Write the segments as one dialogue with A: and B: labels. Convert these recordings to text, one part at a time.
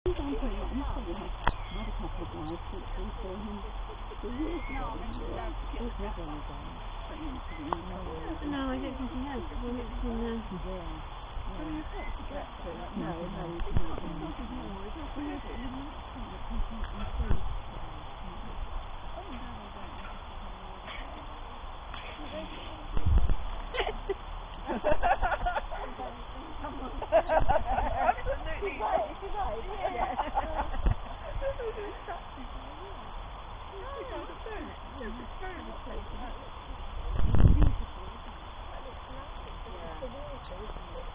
A: He's on for a lot. He's probably had a couple of guys put through for him for years.
B: No, I mean, he's allowed to get
A: He's never on his own.
C: No, I don't think he has, because I looked in there.
A: Yeah.
B: But he reflects the dress to it.
A: No,
B: It's
A: no,
B: not nothing more, it's not weird. Absolutely right. Yeah. It's very replacement.
C: It's beautiful, isn't it? That looks lovely. It's the water, isn't it?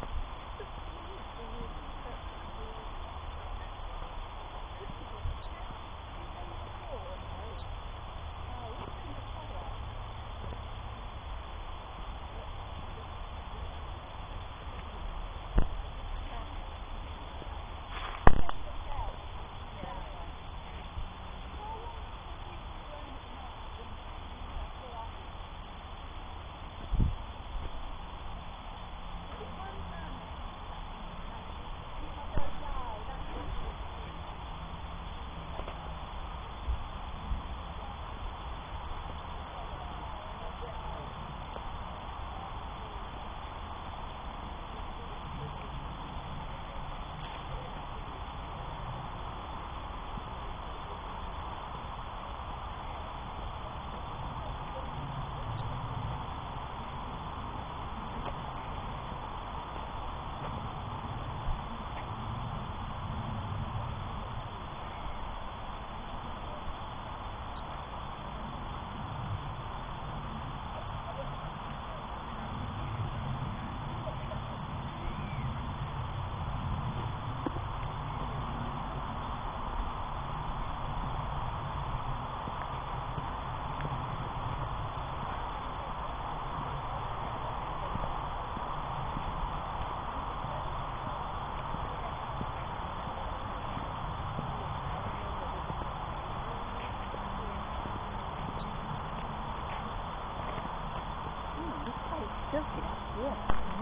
A: Tilted up here.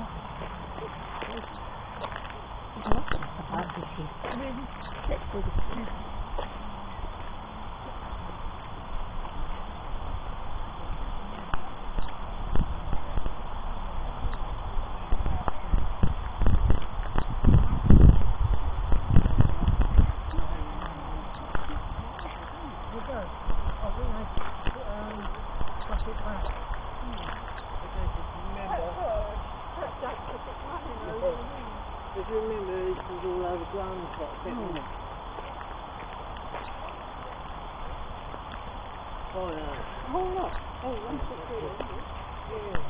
A: There's lots of stuff like this here.
C: Really?
A: Let's do this.
D: If you remember, this was all overgrown quite a bit, wasn't it? Oh, yeah.
A: Oh, look. Oh, that's it.
D: Yeah.